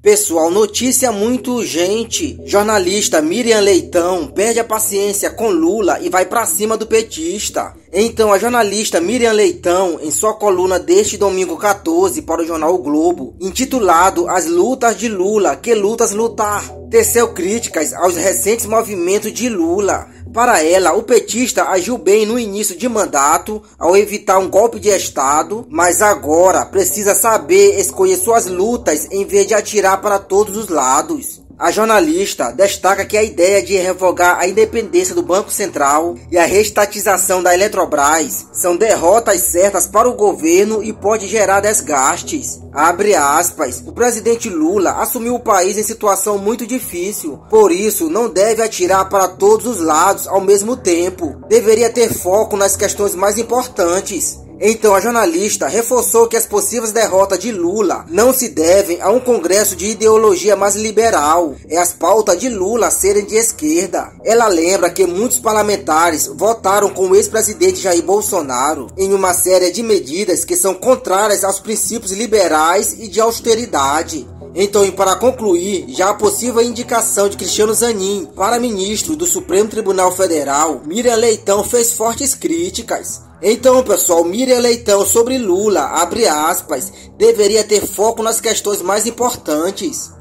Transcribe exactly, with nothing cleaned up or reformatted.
Pessoal, notícia muito urgente. Jornalista Miriam Leitão perde a paciência com Lula e vai pra cima do petista. Então, a jornalista Miriam Leitão, em sua coluna deste domingo quatorze para o jornal O Globo, intitulado As Lutas de Lula, que lutas lutar, teceu críticas aos recentes movimentos de Lula. Para ela, o petista agiu bem no início de mandato ao evitar um golpe de Estado, mas agora precisa saber escolher suas lutas em vez de atirar para todos os lados. A jornalista destaca que a ideia de revogar a independência do Banco Central e a reestatização da Eletrobras são derrotas certas para o governo e pode gerar desgastes. Abre aspas, o presidente Lula assumiu o país em situação muito difícil, por isso não deve atirar para todos os lados ao mesmo tempo. Deveria ter foco nas questões mais importantes. Então a jornalista reforçou que as possíveis derrotas de Lula não se devem a um congresso de ideologia mais liberal, é as pautas de Lula serem de esquerda. Ela lembra que muitos parlamentares votaram com o ex-presidente Jair Bolsonaro em uma série de medidas que são contrárias aos princípios liberais e de austeridade. Então, e para concluir, já a possível indicação de Cristiano Zanin para ministro do Supremo Tribunal Federal, Miriam Leitão fez fortes críticas. Então, pessoal, Miriam Leitão sobre Lula, abre aspas, deveria ter foco nas questões mais importantes.